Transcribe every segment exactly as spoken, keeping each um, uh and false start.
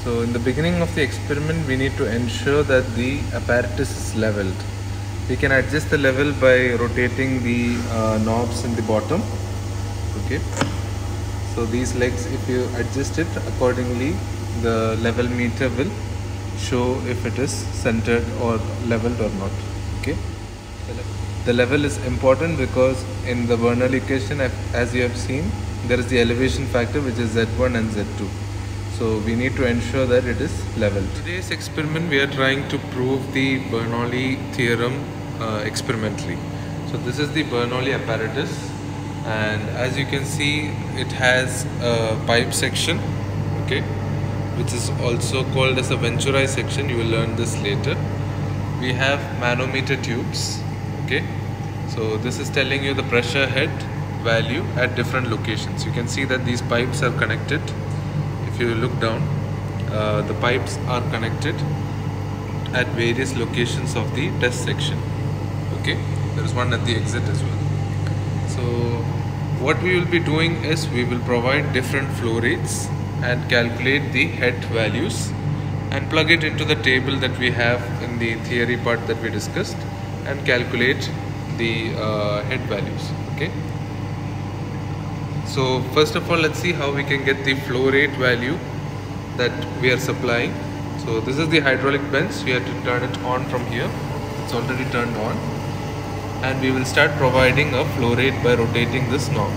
So in the beginning of the experiment, we need to ensure that the apparatus is leveled. We can adjust the level by rotating the uh, knobs in the bottom. Okay. So these legs, if you adjust it accordingly, the level meter will show if it is centered or leveled or not. Okay. The level is important because in the Bernoulli equation, as you have seen, there is the elevation factor which is Z one and Z two. So we need to ensure that it is leveled. Today's experiment, we are trying to prove the Bernoulli theorem uh, experimentally. So this is the Bernoulli apparatus, and as you can see, it has a pipe section, okay, which is also called as a Venturi section. You will learn this later. We have manometer tubes, okay. So this is telling you the pressure head value at different locations. You can see that these pipes are connected. If you look down, uh, the pipes are connected at various locations of the test section. Okay, there is one at the exit as well. So what we will be doing is we will provide different flow rates and calculate the head values and plug it into the table that we have in the theory part that we discussed and calculate the uh, head values. Okay. So first of all, let's see how we can get the flow rate value that we are supplying. So this is the hydraulic bench. We have to turn it on from here. It's already turned on, and we will start providing a flow rate by rotating this knob.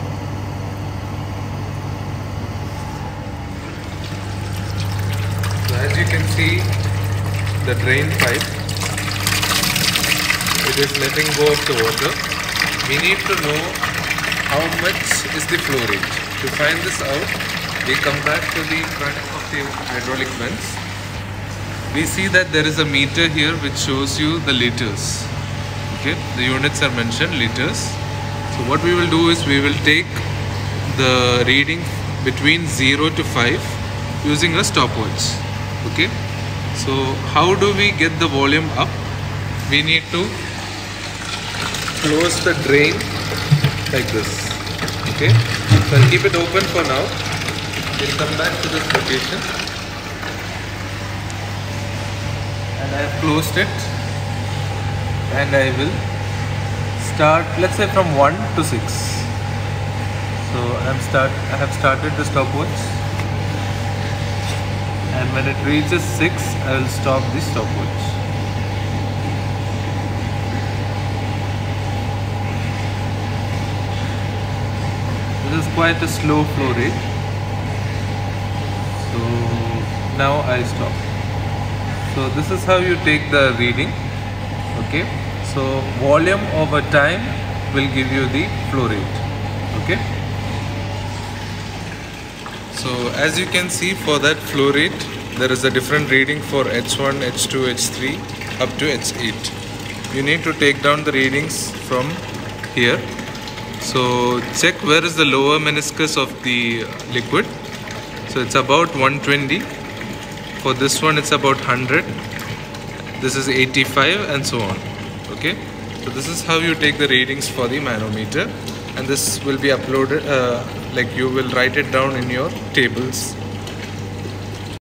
So as you can see, the drain pipe, it is letting go of the water. We need to know how much is the flow rate. To find this out, we come back to the front of the hydraulic bench. We see that there is a meter here which shows you the liters. Okay, the units are mentioned, liters. So what we will do is we will take the reading between zero to five using a stopwatch. Okay, so how do we get the volume up? We need to close the drain like this. Okay, so I'll keep it open for now. We'll come back to this location, and I have closed it, and I will start, let's say, from one to six. So I'm start I have started the stopwatch, and when it reaches six, I will stop the stopwatch. This is quite a slow flow rate. So now I stop. So this is how you take the reading. Okay. So volume over time will give you the flow rate. Okay. So as you can see, for that flow rate, there is a different reading for H one, H two, H three up to H eight. You need to take down the readings from here. So check where is the lower meniscus of the liquid. So it's about one twenty. For this one it's about one hundred. This is eighty-five, and so on. Okay. So this is how you take the readings for the manometer, and this will be uploaded, uh, like you will write it down in your tables